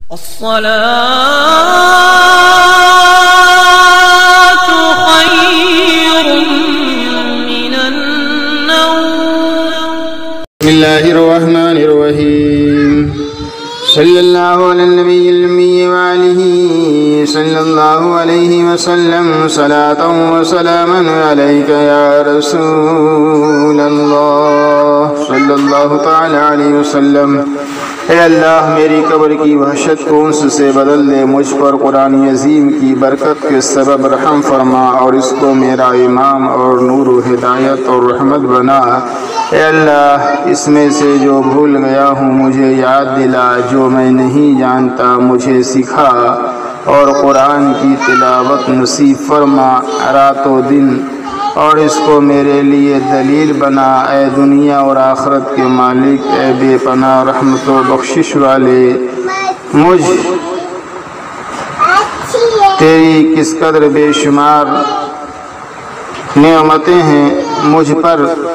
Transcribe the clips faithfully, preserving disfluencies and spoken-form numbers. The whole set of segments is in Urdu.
الصلاة خير من النوم. بسم الله الرحمن الرحيم. صلی اللہ علی النبی الأمی وآلہ صلی اللہ علیہ وسلم. صلاة وسلاما علیک یا رسول اللہ صلی اللہ تعالی علیہ وسلم. اے اللہ میری قبر کی وحشت کو انس سے بدل دے، مجھ پر قرآن عظیم کی برکت کے سبب رحم فرما اور اس کو میرا امام اور نور و ہدایت اور رحمت بنا. اے اللہ اس میں سے جو بھول گیا ہوں مجھے یاد دلا، جو میں نہیں جانتا مجھے سکھا، اور قرآن کی تلاوت نصیب فرما رات و دن، اور اس کو میرے لیے دلیل بنا. اے دنیا اور آخرت کے مالک، اے بے پناہ رحمت و بخشش والے، مجھ تیری کس قدر بے شمار نعمتیں ہیں مجھ پر،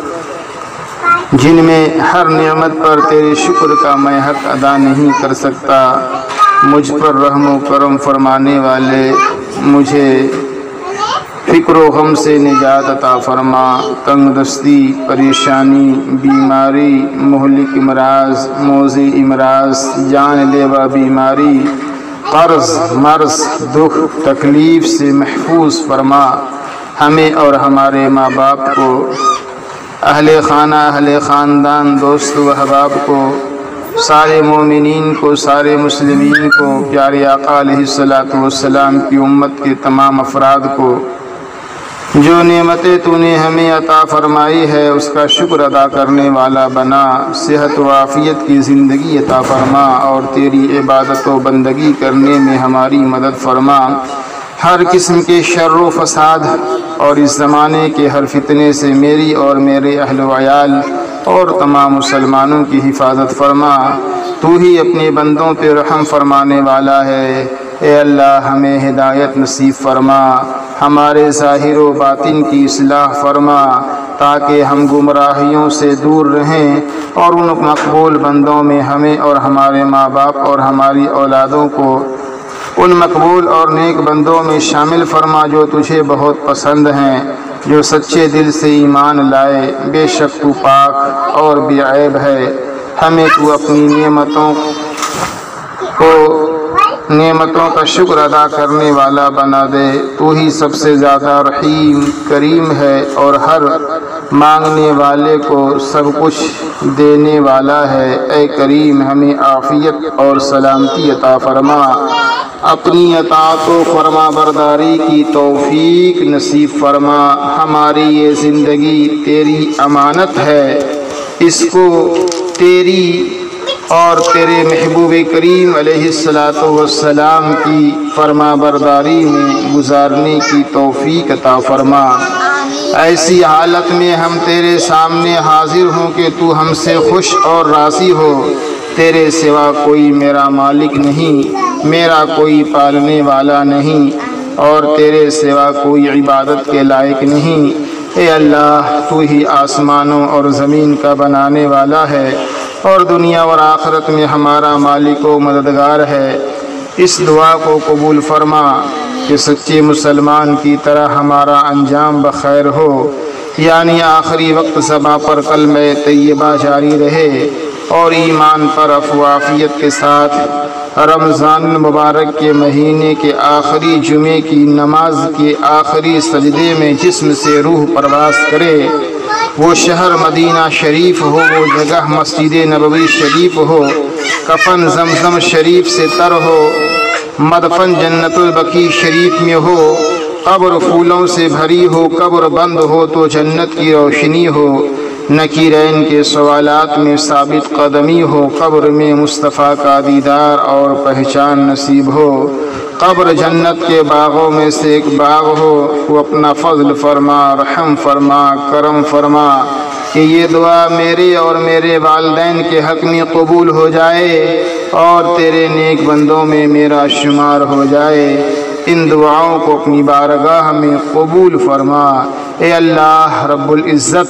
جن میں ہر نعمت پر تیرے شکر کا میں حق ادا نہیں کر سکتا. مجھ پر رحم و کرم فرمانے والے، مجھے فکر و غم سے نجات عطا فرما. تنگ دستی، پریشانی، بیماری، مہلک امراض، موذی امراض، جان لیوا بیماری، قرض، مرض، دکھ، تکلیف سے محفوظ فرما. ہمیں اور ہمارے ماں باپ کو، اہل خانہ، اہل خاندان، دوست و احباب کو، سارے مومنین کو، سارے مسلمین کو، پیارے آقا علیہ الصلاۃ والسلام کی امت کے تمام افراد کو، جو نعمتیں تو نے ہمیں عطا فرمائی ہے اس کا شکر ادا کرنے والا بنا. صحت و عافیت کی زندگی عطا فرما اور تیری عبادت و بندگی کرنے میں ہماری مدد فرما. ہر قسم کے شر و فساد اور اس زمانے کے ہر فتنے سے میری اور میرے اہل و عیال اور تمام مسلمانوں کی حفاظت فرما. تو ہی اپنے بندوں پہ رحم فرمانے والا ہے. اے اللہ ہمیں ہدایت نصیب فرما، ہمارے ظاہر و باطن کی اصلاح فرما، تاکہ ہم گمراہیوں سے دور رہیں، اور ان مقبول بندوں میں ہمیں اور ہمارے ماں باپ اور ہماری اولادوں کو ان مقبول اور نیک بندوں میں شامل فرما جو تجھے بہت پسند ہیں، جو سچے دل سے ایمان لائے. بے شک تو پاک اور بے عیب ہے. ہمیں تو اپنی نعمتوں کو نعمتوں کا شکر ادا کرنے والا بنا دے. تو ہی سب سے زیادہ رحیم کریم ہے اور ہر مانگنے والے کو سب کچھ دینے والا ہے. اے کریم ہمیں عافیت اور سلامتی عطا فرما. اپنی اطاعت و فرما برداری کی توفیق نصیب فرما. ہماری یہ زندگی تیری امانت ہے، اس کو تیری اور تیرے محبوب کریم علیہ الصلاۃ والسلام کی فرما برداری میں گزارنے کی توفیق عطا فرما. ایسی حالت میں ہم تیرے سامنے حاضر ہوں کہ تو ہم سے خوش اور راضی ہو. تیرے سوا کوئی میرا مالک نہیں، میرا کوئی پالنے والا نہیں، اور تیرے سوا کوئی عبادت کے لائق نہیں. اے اللہ تو ہی آسمانوں اور زمین کا بنانے والا ہے اور دنیا اور آخرت میں ہمارا مالک و مددگار ہے. اس دعا کو قبول فرما کہ سچے مسلمان کی طرح ہمارا انجام بخیر ہو، یعنی آخری وقت زباں پر کلمہ طیبہ جاری رہے اور ایمان پر عافیت کے ساتھ رمضان المبارک کے مہینے کے آخری جمعے کی نماز کے آخری سجدے میں جسم سے روح پرواز کرے. وہ شہر مدینہ شریف ہو، وہ جگہ مسجد نبوی شریف ہو، کفن زمزم شریف سے تر ہو، مدفن جنت البقیع شریف میں ہو، قبر پھولوں سے بھری ہو، قبر بند ہو تو جنت کی روشنی ہو، نکیرین کے سوالات میں ثابت قدمی ہو، قبر میں مصطفیٰ کا دیدار اور پہچان نصیب ہو، قبر جنت کے باغوں میں سے ایک باغ ہو. وہ اپنا فضل فرما، رحم فرما، کرم فرما کہ یہ دعا میرے اور میرے والدین کے حق میں قبول ہو جائے اور تیرے نیک بندوں میں میرا شمار ہو جائے. ان دعاؤں کو اپنی بارگاہ میں قبول فرما. اے اللہ رب العزت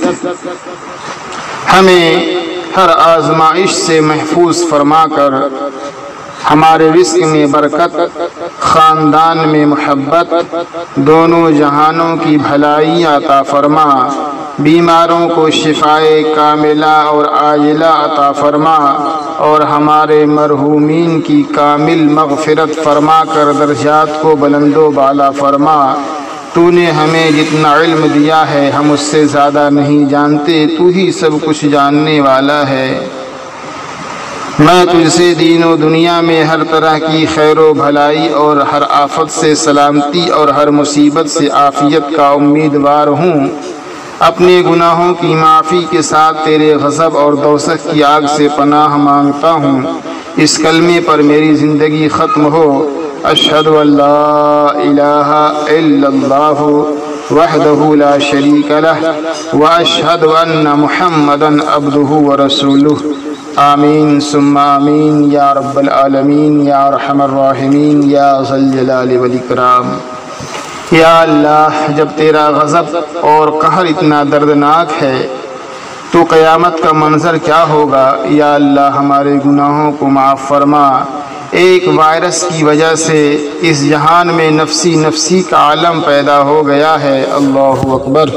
ہمیں ہر آزمائش سے محفوظ فرما کر ہمارے رزق میں برکت، خاندان میں محبت، دونوں جہانوں کی بھلائی عطا فرما، بیماروں کو شفائے کاملہ اور عاجلہ عطا فرما، اور ہمارے مرحومین کی کامل مغفرت فرما کر درجات کو بلند و بالا فرما۔ تو نے ہمیں جتنا علم دیا ہے ہم اس سے زیادہ نہیں جانتے، تو ہی سب کچھ جاننے والا ہے۔ میں تجھ سے دین و دنیا میں ہر طرح کی خیر و بھلائی اور ہر آفت سے سلامتی اور ہر مصیبت سے عافیت کا امیدوار ہوں۔ اپنے گناہوں کی معافی کے ساتھ تیرے غضب اور دوزخ کی آگ سے پناہ مانگتا ہوں۔ اس کلمے پر میری زندگی ختم ہو۔ اشہد ان لا الہ الا اللہ وحدہ لا شریک لہ واشہد ان محمدا عبدہ ورسولہ۔ آمین ثم آمین یا رب العالمین یا ارحم الراحمین یا ذی الجلال والاکرام۔ یا اللہ، جب تیرا غضب اور قہر اتنا دردناک ہے تو قیامت کا منظر کیا ہوگا؟ یا اللہ، ہمارے گناہوں کو معاف فرما۔ ایک وائرس کی وجہ سے اس جہان میں نفسی نفسی کا عالم پیدا ہو گیا ہے۔ اللہ اکبر۔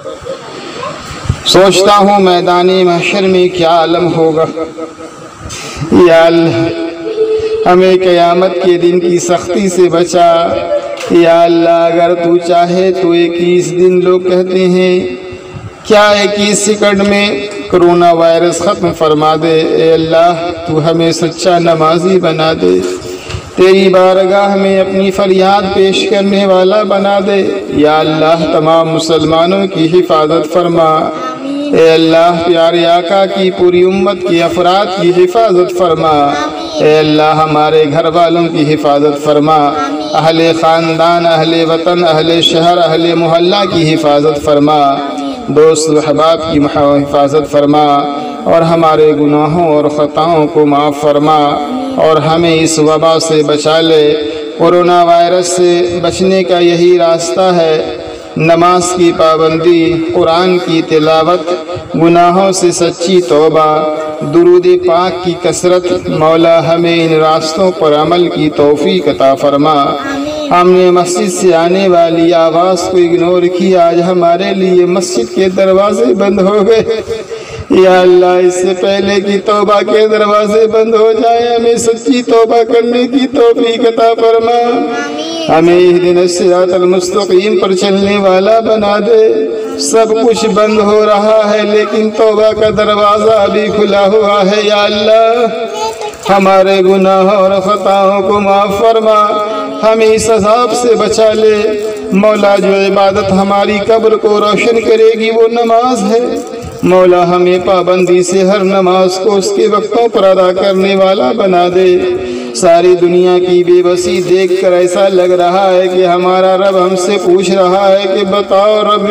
سوچتا ہوں میدان محشر میں کیا عالم ہوگا۔ یا اللہ، ہمیں قیامت کے دن کی سختی سے بچا۔ یا اللہ، اگر تو چاہے تو اکیس دن لوگ کہتے ہیں، کیا اکیس سیکنڈ میں کرونا وائرس ختم فرما دے۔ اے اللہ، تو ہمیں سچا نمازی بنا دے، تیری بارگاہ میں اپنی فریاد پیش کرنے والا بنا دے۔ یا اللہ، تمام مسلمانوں کی حفاظت فرما۔ اے اللہ، پیارے آقا کی پوری امت کی افراد کی حفاظت فرما۔ اے اللہ، ہمارے گھر والوں کی حفاظت فرما، اہل خاندان، اہل وطن، اہل شہر، اہل محلہ کی حفاظت فرما، دوست و احباب کی حفاظت فرما، اور ہمارے گناہوں اور خطاؤں کو معاف فرما، اور ہمیں اس وبا سے بچا لے۔ کورونا وائرس سے بچنے کا یہی راستہ ہے، نماز کی پابندی، قرآن کی تلاوت، گناہوں سے سچی توبہ، درود پاک کی کثرت۔ مولا، ہمیں ان راستوں پر عمل کی توفیق عطا فرما۔ ہم نے مسجد سے آنے والی آواز کو اگنور کیا، آج ہمارے لیے مسجد کے دروازے بند ہو گئے۔ یا اللہ، اس سے پہلے کی توبہ کے دروازے بند ہو جائیں، ہمیں سچی توبہ کرنے کی توفیق عطا فرما۔ ہمیں اہدنا الصراط المستقیم پر چلنے والا بنا دے۔ سب کچھ بند ہو رہا ہے لیکن توبہ کا دروازہ ابھی کھلا ہوا ہے۔ یا اللہ، ہمارے گناہوں اور خطاؤں کو معاف فرما، ہمیں اس عذاب سے بچا لے۔ مولا، جو عبادت ہماری قبر کو روشن کرے گی وہ نماز ہے۔ مولا، ہمیں پابندی سے ہر نماز کو اس کے وقتوں پر ادا کرنے والا بنا دے۔ ساری دنیا کی بے بسی دیکھ کر ایسا لگ رہا ہے کہ ہمارا رب ہم سے پوچھ رہا ہے کہ بتاؤ رب،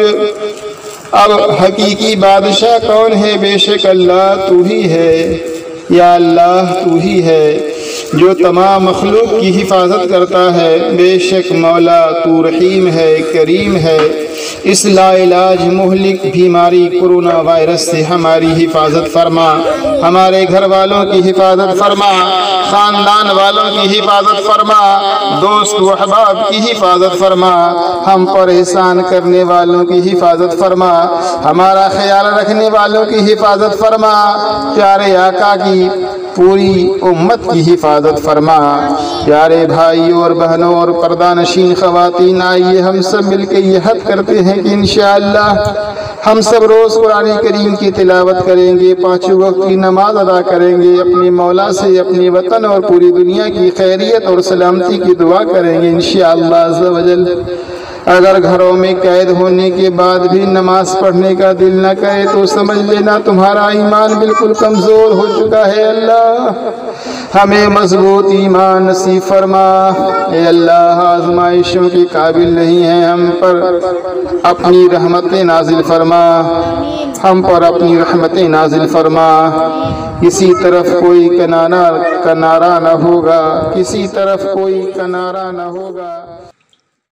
اب حقیقی بادشاہ کون ہے؟ بے شک اللہ تو ہی ہے۔ یا اللہ، تو ہی ہے جو تمام مخلوق کی حفاظت کرتا ہے۔ بے شک مولا تو رحیم ہے، کریم ہے۔ اس لا علاج مہلک بیماری کورونا وائرس سے ہماری حفاظت فرما، ہمارے گھر والوں کی حفاظت فرما، خاندان والوں کی حفاظت فرما، دوست و احباب کی حفاظت فرما، ہم پر احسان کرنے والوں کی حفاظت فرما، ہمارا خیال رکھنے والوں کی حفاظت فرما، پیارے آقا کی پوری امت کی حفاظت فرما۔ پیارے بھائیوں اور بہنوں اور پردہ نشین خواتین، آئیے ہم سب مل کے یہ عہد کرتے ہیں کہ انشاءاللہ ہم سب روز قرآن کریم کی تلاوت کریں گے، پانچوں وقت کی نماز ادا کریں گے، اپنے مولا سے اپنے وطن اور پوری دنیا کی خیریت اور سلامتی کی دعا کریں گے انشاءاللہ عز و جل۔ اگر گھروں میں قید ہونے کے بعد بھی نماز پڑھنے کا دل نہ کرے تو سمجھ لینا تمہارا ایمان بالکل کمزور ہو چکا ہے۔ اللہ، ہمیں مضبوط ایمان نصیب فرما۔ اے اللہ، آزمائشوں کے قابل نہیں ہیں، ہم پر اپنی رحمتیں نازل فرما، ہم پر اپنی رحمتیں نازل فرما۔ کسی طرف کوئی کنارہ کنارہ نہ ہوگا، کسی طرف کوئی کنارہ نہ ہوگا۔